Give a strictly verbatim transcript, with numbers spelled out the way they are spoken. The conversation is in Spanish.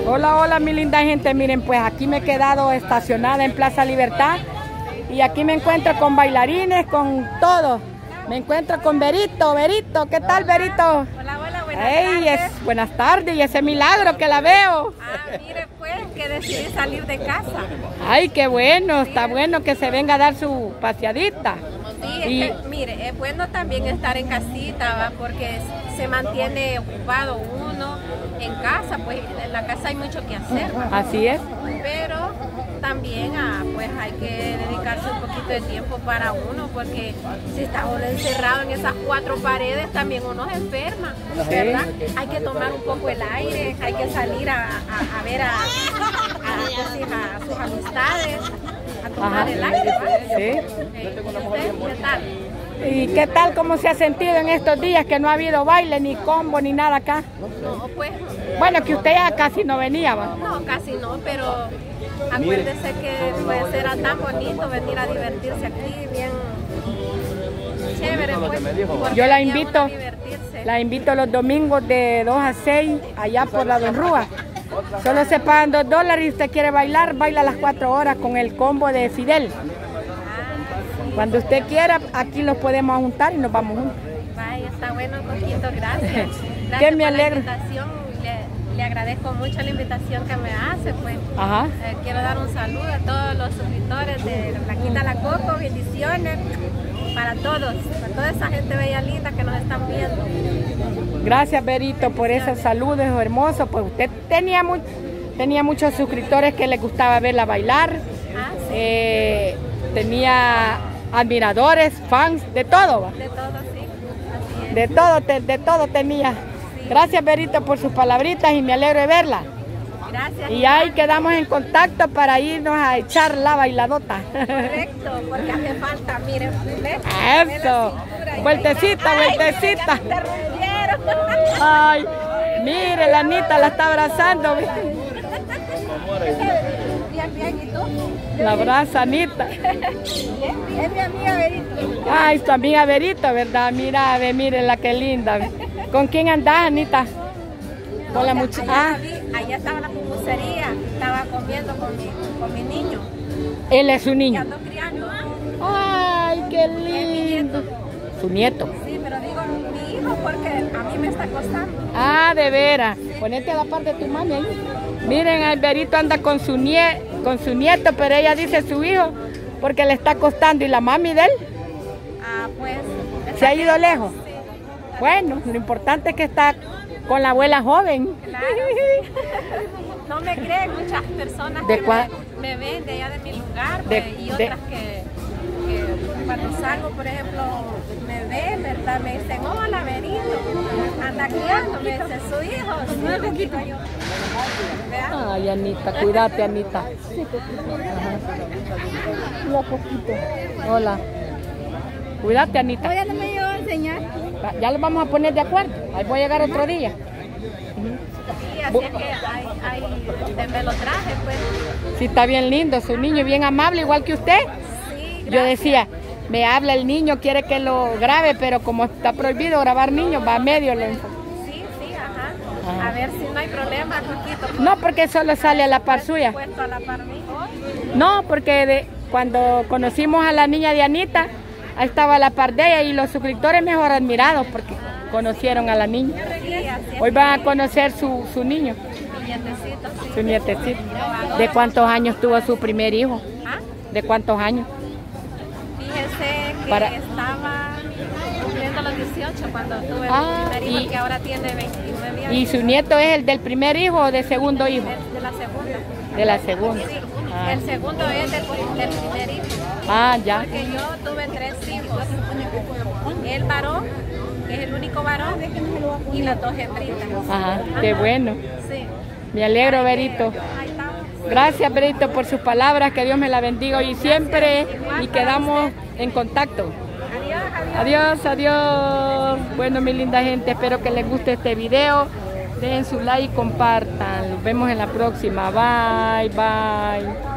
Hola, hola mi linda gente, miren pues aquí me he quedado estacionada en Plaza Libertad y aquí me encuentro con bailarines, con todo. Me encuentro con Berito, Berito, ¿qué tal Berito? Hola, hola, buenas Hey, tardes. es, buenas tardes y ese milagro que la veo. Ah, mire pues que decidí salir de casa. Ay, qué bueno, está bueno que se venga a dar su paseadita. Sí, Y- es que, mire, es bueno también estar en casita, ¿va? Porque se mantiene ocupado uno en casa, pues en la casa hay mucho que hacer, ¿va? Así es. Pero también ah, pues hay que dedicarse un poquito de tiempo para uno, porque si está uno encerrado en esas cuatro paredes también uno se enferma, ¿verdad? Hay que tomar un poco el aire, hay que salir a, a- a ver a, a- a- a sus amistades, a tomar Ajá. el aire, ¿va? Sí. Eh, ¿usted qué tal? ¿Y qué tal, cómo se ha sentido en estos días que no ha habido baile, ni combo, ni nada acá? No, pues, Bueno, que usted ya casi no venía, ¿va? no, casi no, pero acuérdese que puede ser tan bonito venir a divertirse aquí, bien chévere, pues. porque Yo la aquí a uno invito, divertirse. la invito los domingos de dos a seis allá por la Don Rúa. Solo se pagan dos dólares y usted quiere bailar, baila las cuatro horas con el combo de Fidel. Cuando usted quiera, aquí los podemos juntar y nos vamos juntos. Vaya, está bueno, Coquito, gracias. Gracias Que me por alegro. la invitación, le, le agradezco mucho la invitación que me hace, pues. Ajá. Eh, quiero dar un saludo a todos los suscriptores de La Quinta La Coco, bendiciones para todos, para toda esa gente bella linda que nos están viendo. Gracias, Berito, por esos saludos hermosos. Pues usted tenía, mu tenía muchos suscriptores que les gustaba verla bailar. Ah, sí, Eh, tenía admiradores, fans, de todo, ¿va? de todo, sí, así es. De todo, te- de todo tenía. Gracias, Berito, por sus palabritas y me alegro de verla. Gracias. Y ahí quedamos en contacto para irnos a echar la bailadota. Correcto, porque hace falta, miren, ¿ves? Eso. Vueltecita, Ay, vueltecita. ya te rompieron. Ay, mire, la Anita la está abrazando. Bien, bien, ¿y tú? La abraza Anita. Bien, es mi amiga Berito. Ay, tu amiga Berito, ¿verdad? Mira, ve, mire la que linda. ¿Con quién andás, Anita? Con la muchacha. Allá, Ah, la vi, allá estaba la pupusería, estaba comiendo con mi, con mi niño, él es su que niño. ando criando. Ay, qué lindo. Su nieto. Sí, pero digo mi hijo porque a mí me está costando. Ah, de veras. Ponete a la par de tu mami ahí. Miren, Alberito anda con su, nie con su nieto, pero ella dice su hijo porque le está costando. ¿Y la mami de él? Ah, pues. ¿Se ha ido lejos? Sí, Bueno, lo importante es que está con la abuela joven. claro. No me creen muchas personas ¿De que cuál? me, me ven de allá de mi lugar, De- pues, y de- otras que, que cuando salgo, por ejemplo, me ven, ¿verdad? Me dicen, hola, Berito, anda criando, me dice su hijo. Sí, le digo yo. ¿Vea? Ay, Anita, cuídate, Anita. Ajá. Hola, poquito. Hola. Cuídate, Anita. Todavía no me llegó a enseñar. Ya lo vamos a poner de acuerdo. Ahí voy a llegar otro día. Sí, así es que hay, hay de me lo traje, pues. Sí, está bien lindo, su niño bien amable, igual que usted. Sí, Yo gracias. decía, me habla el niño, quiere que lo grabe, pero como está prohibido grabar niños, va a medio. Lo... Sí, sí, ajá. Ajá. A ver si no hay problema, Coquito. No, porque solo sale a la par suya. Puesto a la par mí. No, porque de, cuando conocimos a la niña de Anita, ahí estaba a la par de ella y los suscriptores mejor admirados porque conocieron a la niña. Sí, así es. Hoy van a conocer su, su niño, Mi nietecito, sí. su nietecito. ¿De cuántos años tuvo su primer hijo? Ah, ¿De cuántos años? fíjese que Para- estaba cumpliendo los dieciocho cuando tuve Ah, mi primer hijo, y- que ahora tiene veintinueve años. ¿Y su nieto es el del primer hijo o del segundo hijo? De, de la segunda. De la segunda. Sí, Ah, el segundo es del, del primer hijo. ah, ya. Porque yo tuve tres hijos. El varón, que es el único varón, y las dos hembritas. Ajá, qué bueno. Sí. Me alegro, Berito. Ahí estamos. Gracias, Berito, por sus palabras. Que Dios me la bendiga hoy y siempre. Y quedamos en contacto. Adiós, adiós. Adiós, adiós. Bueno, mi linda gente, espero que les guste este video. Dejen su like y compartan. Nos vemos en la próxima. Bye, bye.